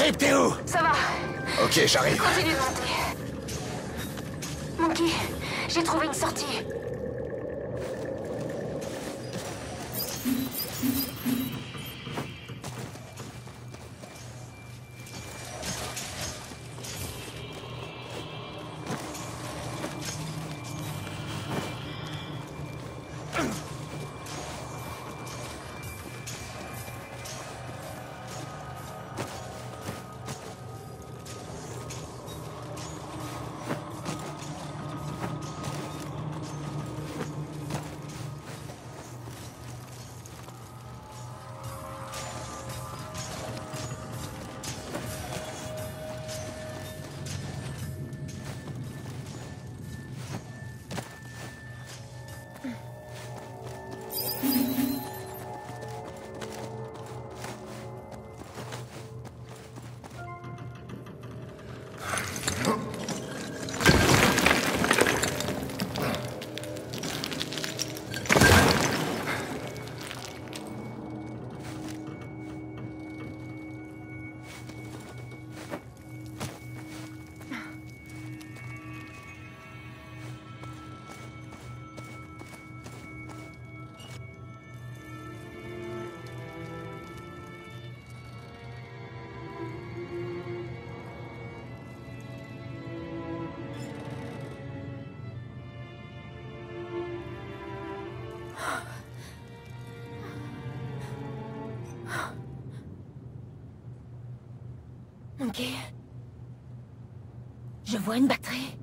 Rip, t'es où? Ça va. Ok, j'arrive. Continue de monter. Monkey, j'ai trouvé une sortie. Ok. Je vois une batterie.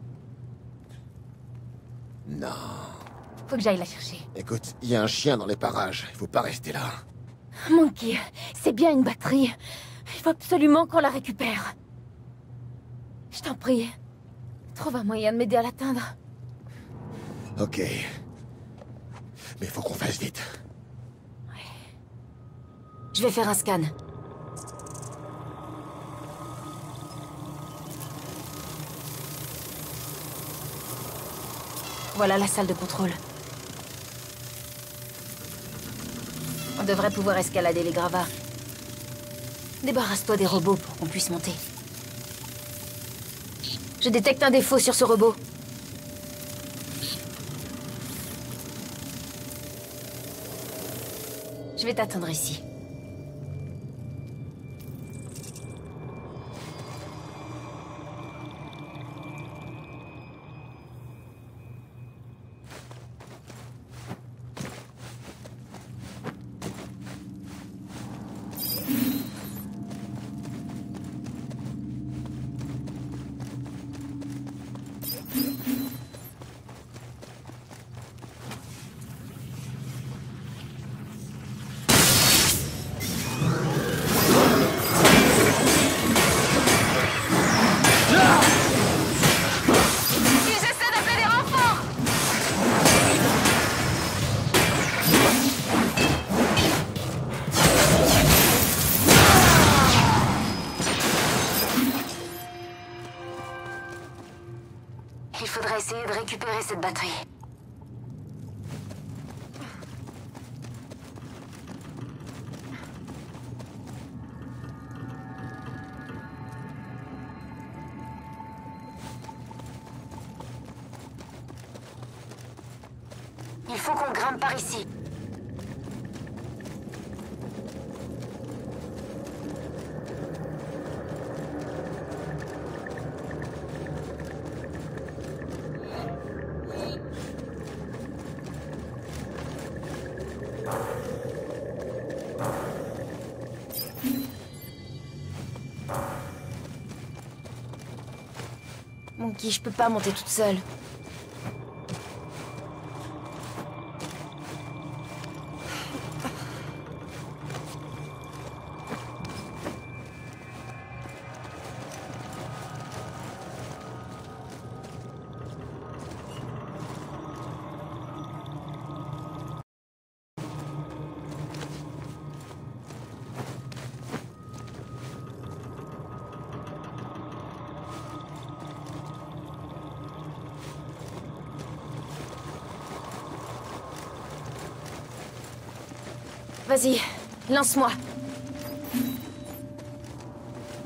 Non. Faut que j'aille la chercher. Écoute, il y a un chien dans les parages. Il faut pas rester là. Monkey, c'est bien une batterie. Il faut absolument qu'on la récupère. Je t'en prie. Trouve un moyen de m'aider à l'atteindre. Ok. Mais faut qu'on fasse vite. Je vais faire un scan. Voilà la salle de contrôle. On devrait pouvoir escalader les gravats. Débarrasse-toi des robots pour qu'on puisse monter. Je détecte un défaut sur ce robot. Je vais t'attendre ici. Il faudrait essayer de récupérer cette batterie. Il faut qu'on grimpe par ici. Monkey, je peux pas monter toute seule. Vas-y, lance-moi.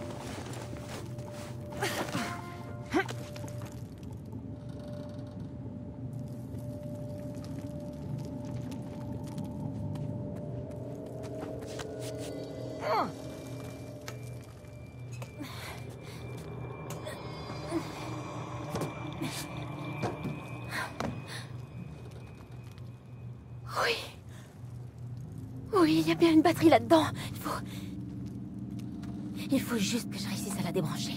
Oui. Oui, il y a bien une batterie là-dedans. Il faut juste que je réussisse à la débrancher.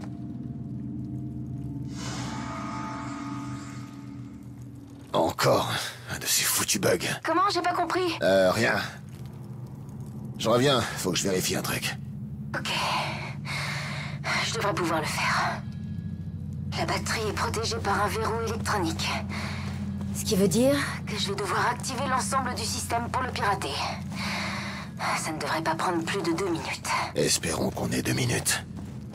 Encore un de ces foutus bugs. Comment? J'ai pas compris. Rien. Je reviens, faut que je vérifie un truc. Ok. Je devrais pouvoir le faire. La batterie est protégée par un verrou électronique. Ce qui veut dire que je vais devoir activer l'ensemble du système pour le pirater. Ça ne devrait pas prendre plus de 2 minutes. Espérons qu'on ait 2 minutes.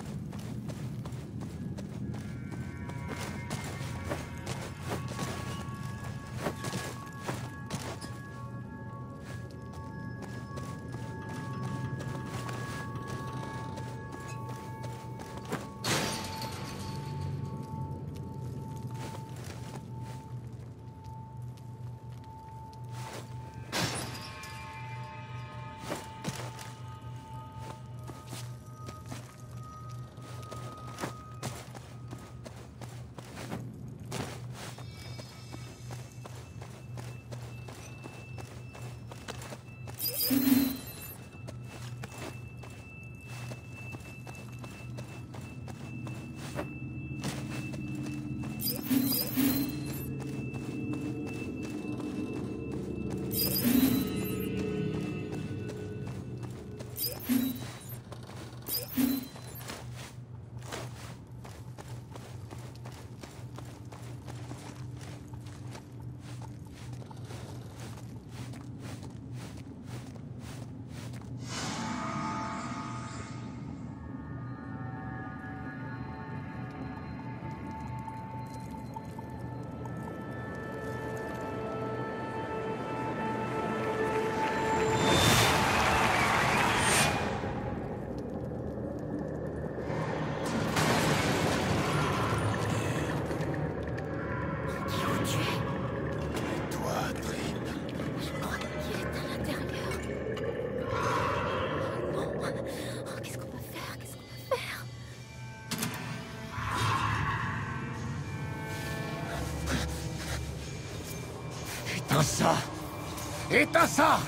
Éteins ça! Éteins ça!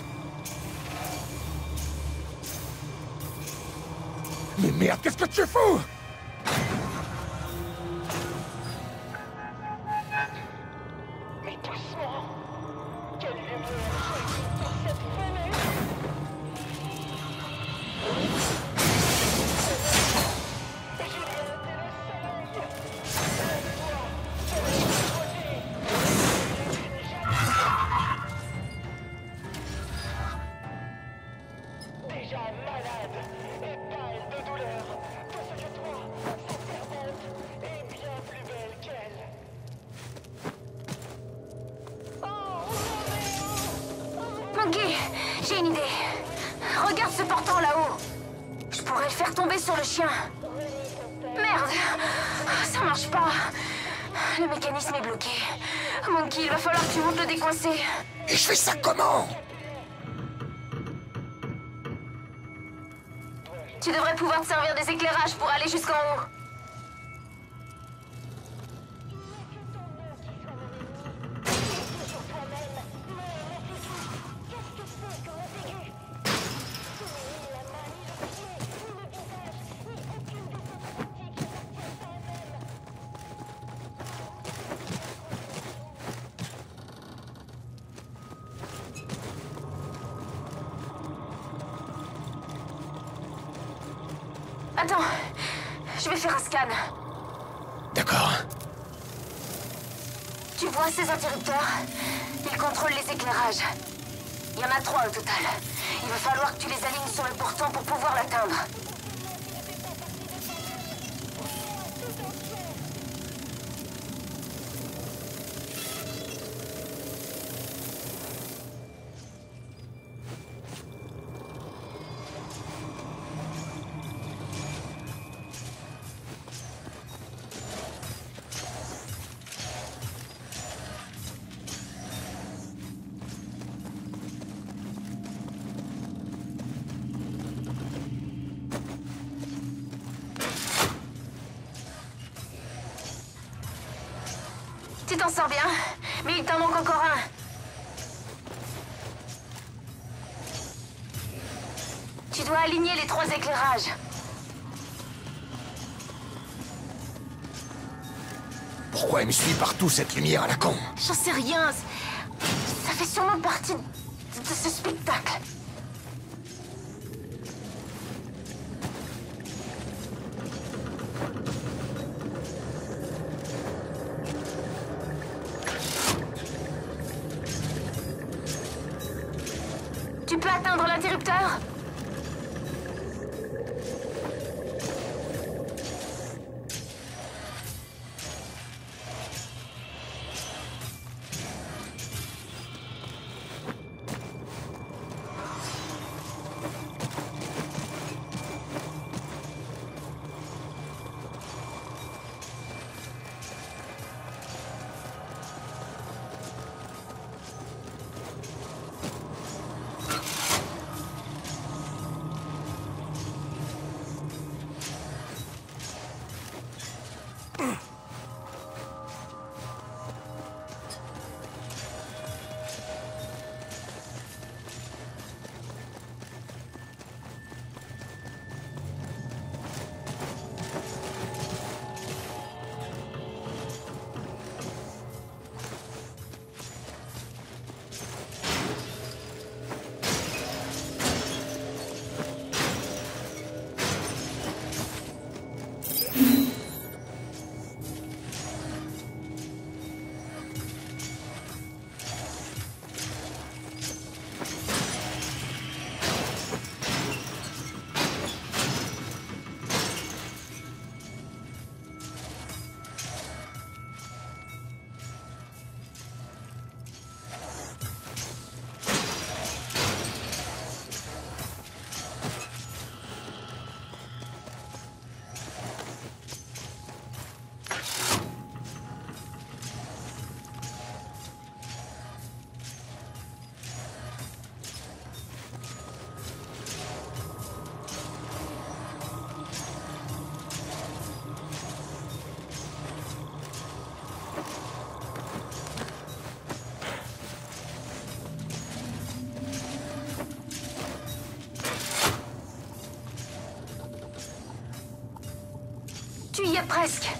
Mais merde, qu'est-ce que tu fous? Mais doucement! Quelle lumière dans cette fenêtre! Déjà malade et pâle de douleur, parce que toi, sa servante, est bien plus belle qu'elle. Monkey, j'ai une idée. Regarde ce portant là-haut. Je pourrais le faire tomber sur le chien. Merde, ça marche pas. Le mécanisme est bloqué. Monkey, il va falloir que tu montes le décoincer. Et je fais ça comment? Tu devrais pouvoir te servir des éclairages pour aller jusqu'en haut. Attends, je vais faire un scan. D'accord. Tu vois ces interrupteurs? Ils contrôlent les éclairages. Il y en a 3 au total. Il va falloir que tu les alignes sur le portant pour pouvoir l'atteindre. t'en sors bien, mais il t'en manque encore un. Tu dois aligner les 3 éclairages. Pourquoi elle me suit partout, cette lumière à la con? J'en sais rien. Ça fait sûrement partie de ce spectacle. Tu peux atteindre l'interrupteur? Tu y es presque.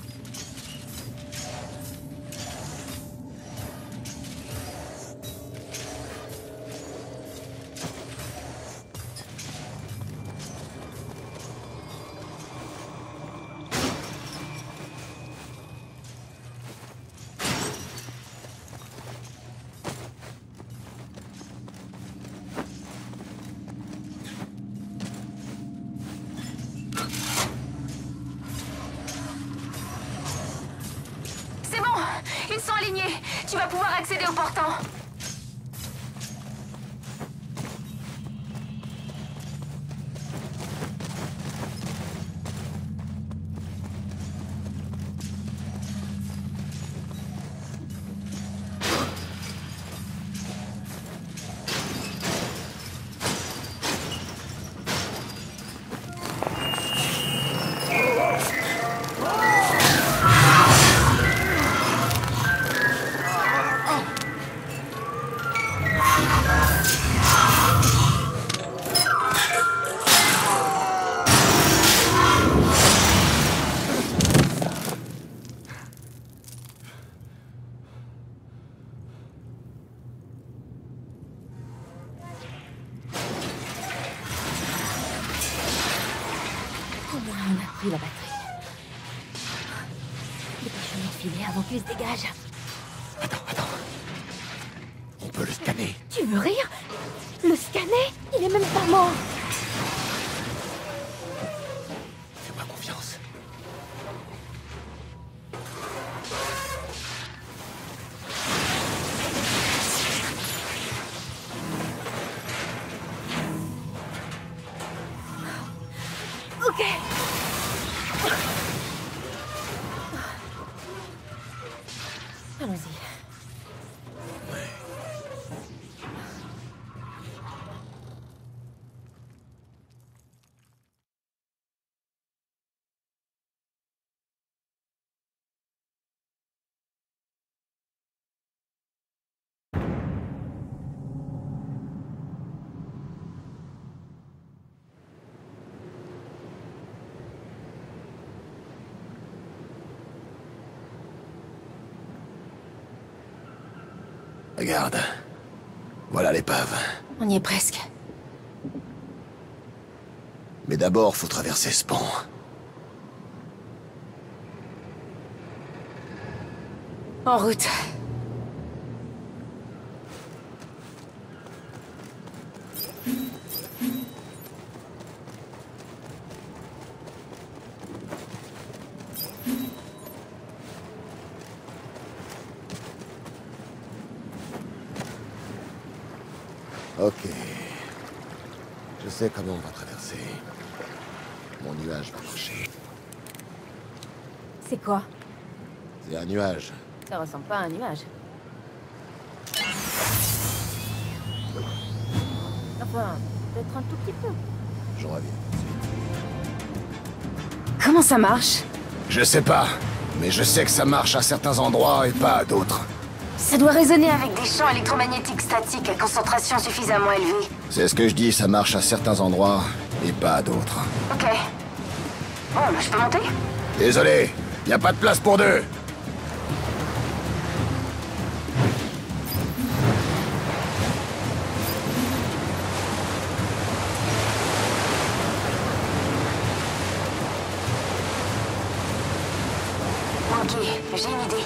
C'est bon, ils sont alignés. Tu vas pouvoir accéder au portant. Au moins, on a pris la batterie. Dépêchons-nous de filer avant qu'il se dégage. Attends. On peut le scanner. Tu veux rire? Le scanner? Il est même pas mort. Fais-moi confiance. Ok. Allons-y. Regarde. Voilà l'épave. On y est presque. Mais d'abord, faut traverser ce pont. En route. Ok. Je sais comment on va traverser. Mon nuage va marcher. C'est quoi? C'est un nuage. Ça ressemble pas à un nuage. Enfin, peut-être un tout petit peu. Je reviens. Comment ça marche? Je sais pas. Mais je sais que ça marche à certains endroits et pas à d'autres. Ça doit résonner avec des champs électromagnétiques statiques à concentration suffisamment élevée. C'est ce que je dis, ça marche à certains endroits et pas à d'autres. Ok. Bon, bah, je peux monter? Désolé, y a pas de place pour deux. Ok, j'ai une idée.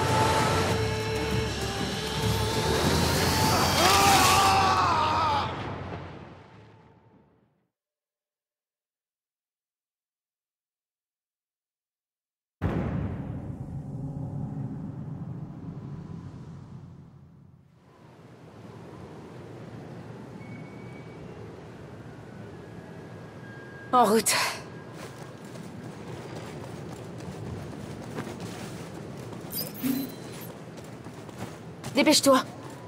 En route. Dépêche-toi.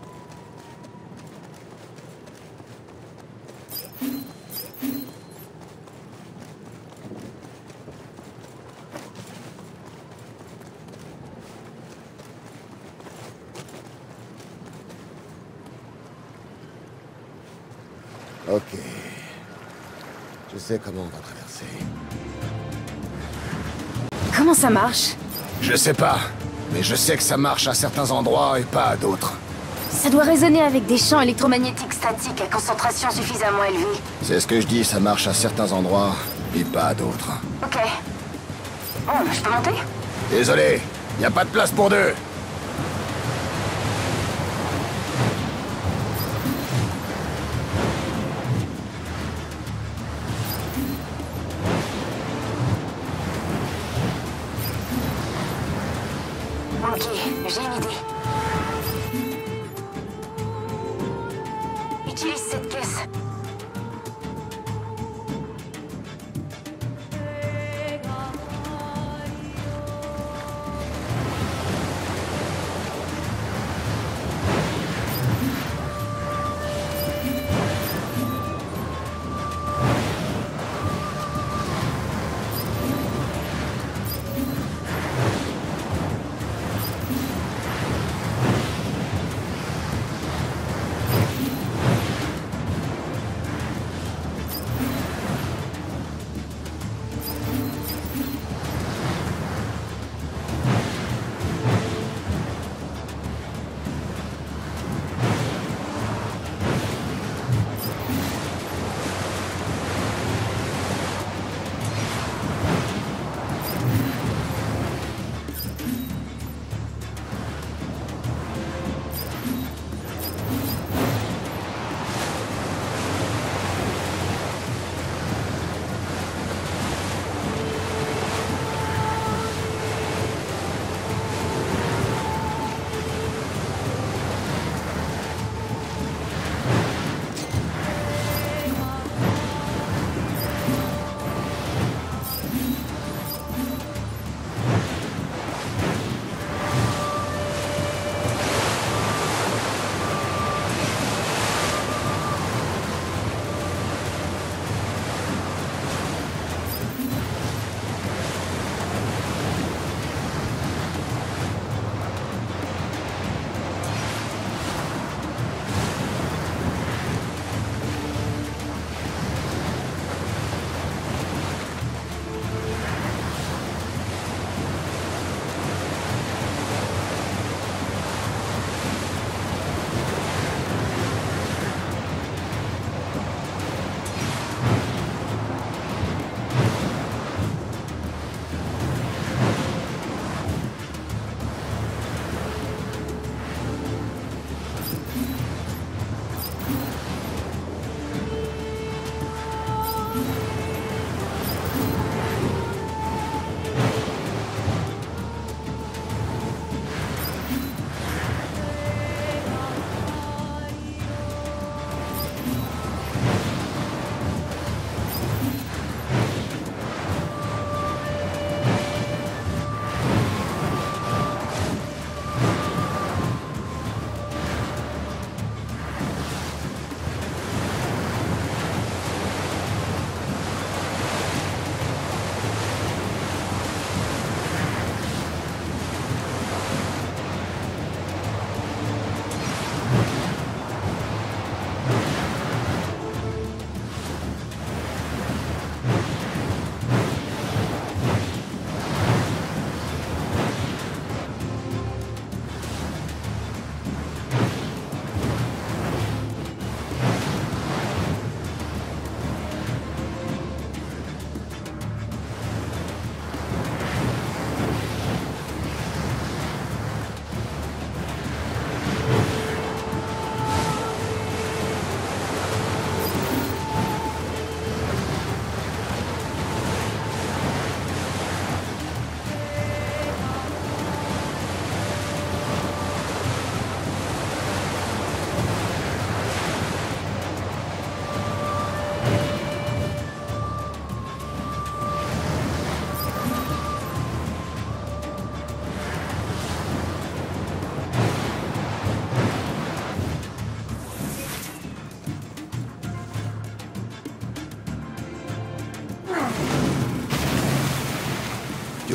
Ok. Je sais comment on va traverser. Comment ça marche? Je sais pas. Mais je sais que ça marche à certains endroits et pas à d'autres. Ça doit résonner avec des champs électromagnétiques statiques à concentration suffisamment élevée. C'est ce que je dis, ça marche à certains endroits et pas à d'autres. Ok. Bon, bah, je peux monter? Désolé, y a pas de place pour deux. Ok, j'ai une idée. Utilise cette caisse.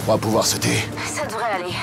crois pouvoir sauter? Ça devrait aller.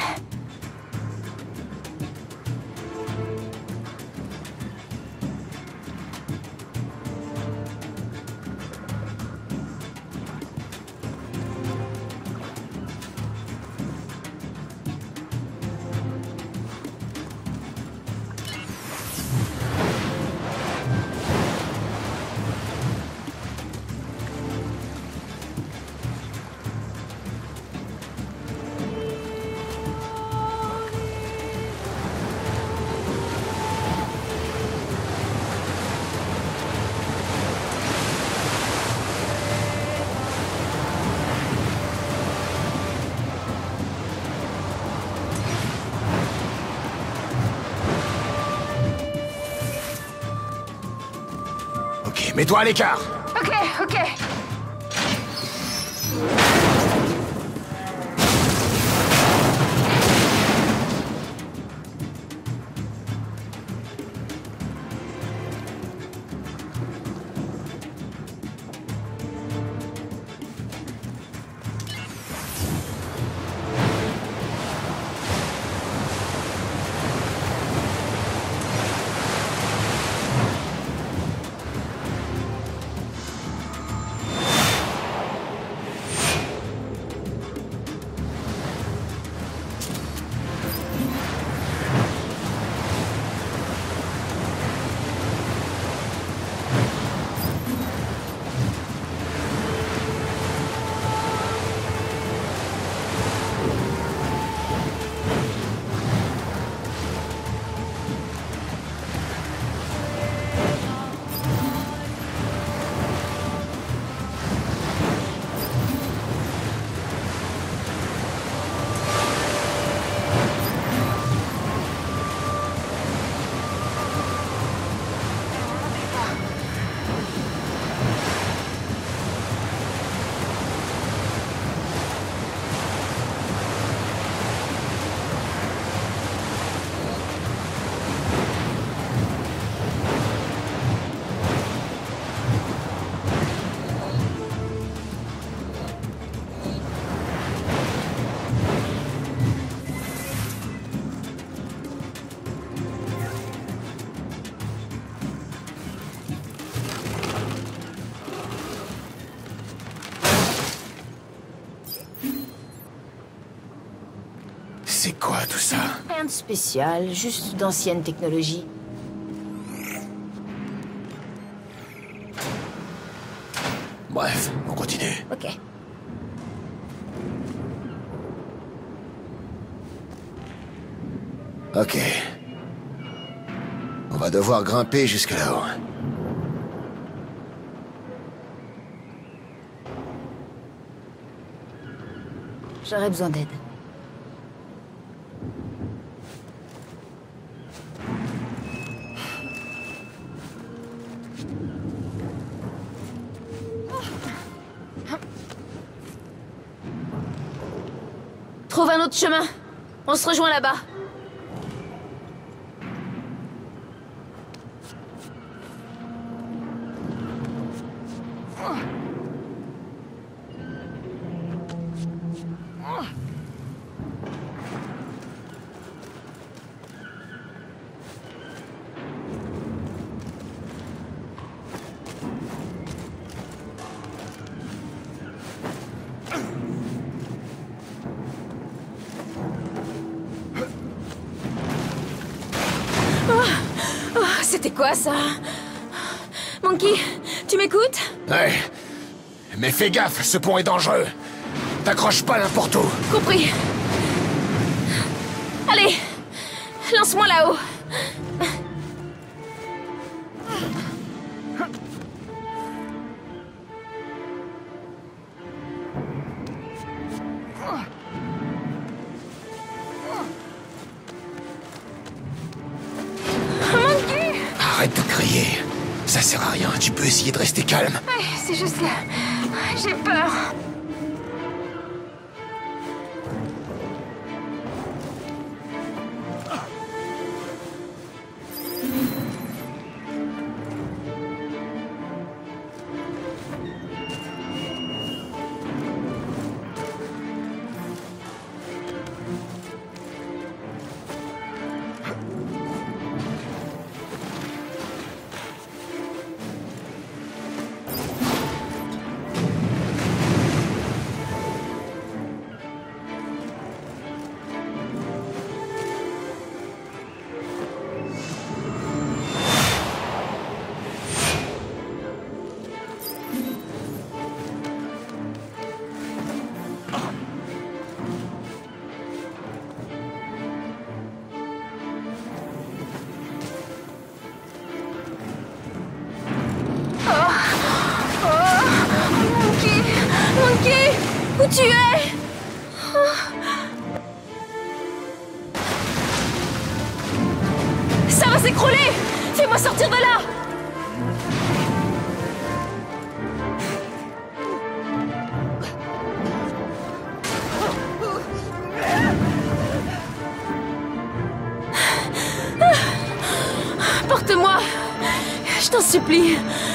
Ok, mets-toi à l'écart. Ok, ok. C'est quoi tout ça? Rien de spécial, juste d'ancienne technologie. Bref, on continue. Ok. Ok. On va devoir grimper jusque là-haut. J'aurais besoin d'aide. Trouve un autre chemin. On se rejoint là-bas. C'était quoi ça? Monkey, tu m'écoutes? Ouais. Mais fais gaffe, ce pont est dangereux. T'accroches pas n'importe où. Compris. Allez, lance-moi là-haut. Arrête de crier. Ça sert à rien, tu peux essayer de rester calme. Ouais, c'est juste que j'ai peur. Où tu es? Ça va s'écrouler! Fais-moi sortir de là! Porte-moi! Je t'en supplie!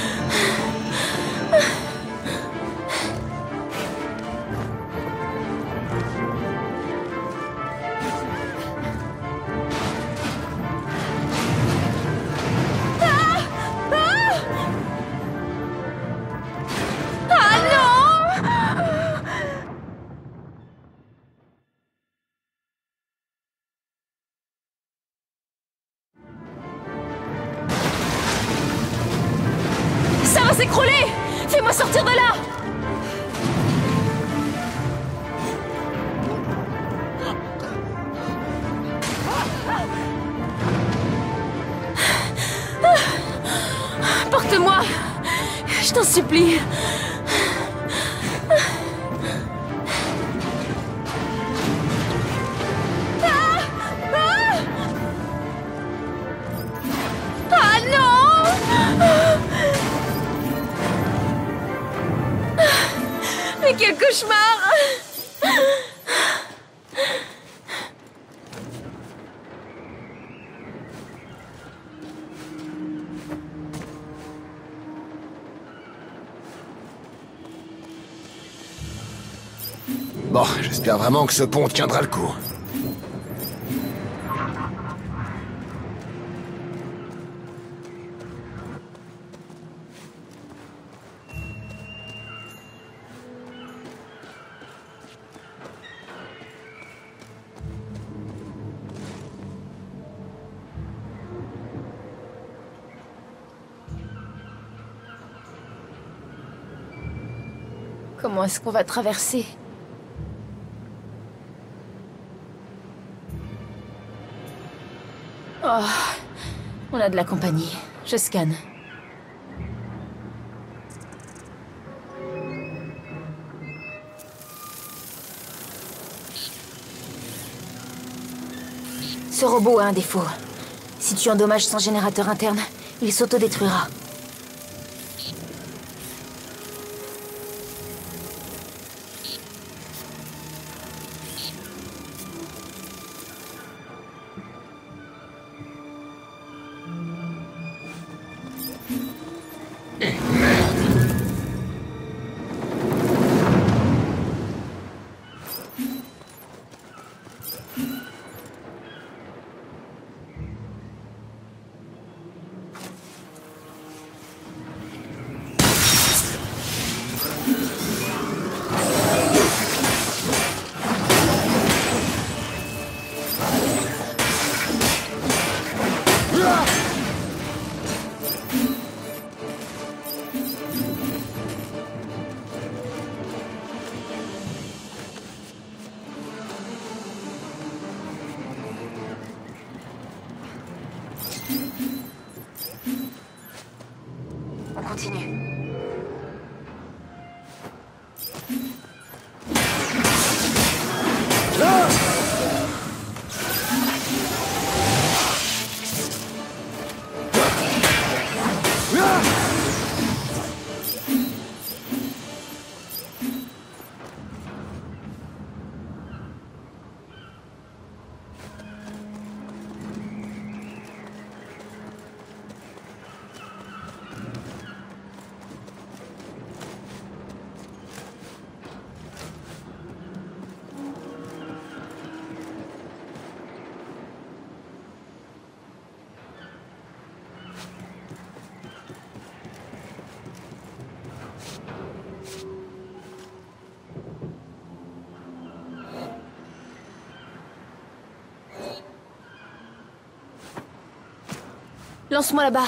Ça va s'écrouler! Fais-moi sortir de là! Porte-moi! Je t'en supplie! Ah non! Mais quel cauchemar! Bon, j'espère vraiment que ce pont tiendra le coup. Comment est-ce qu'on va traverser? Oh, on a de la compagnie. Je scanne. Ce robot a un défaut. Si tu endommages son générateur interne, il s'autodétruira. On continue. Lance-moi là-bas.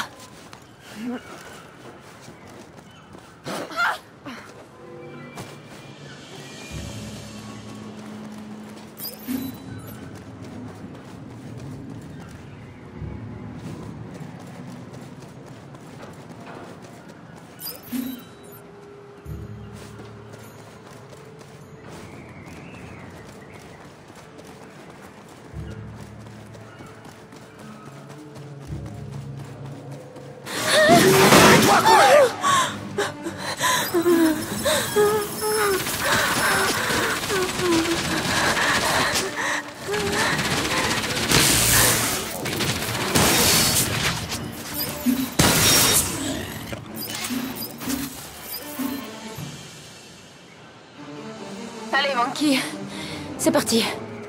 Allez, Monkey. C'est parti.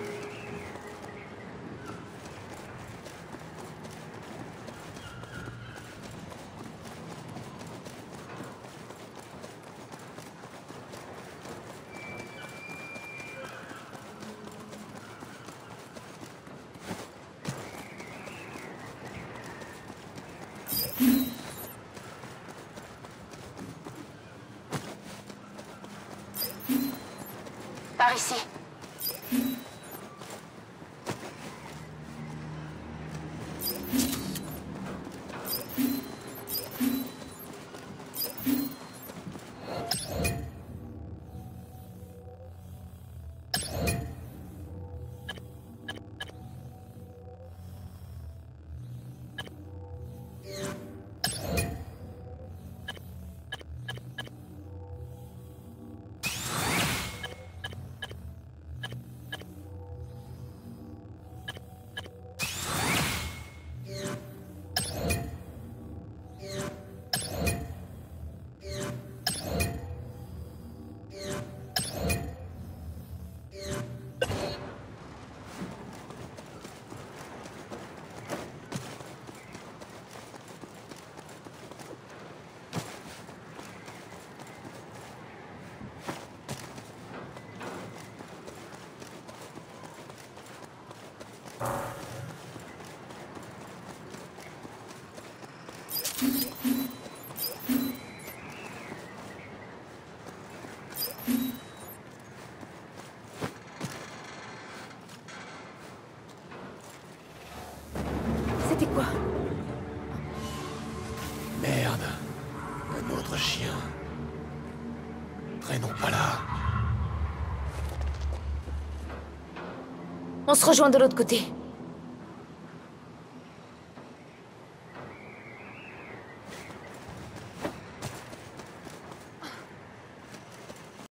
Par ici. C'était quoi? Merde. Un autre chien. Traînons pas là. On se rejoint de l'autre côté.